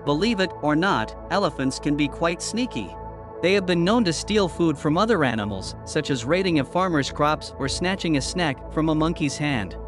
Believe it or not, elephants can be quite sneaky. They have been known to steal food from other animals, such as raiding a farmer's crops or snatching a snack from a monkey's hand.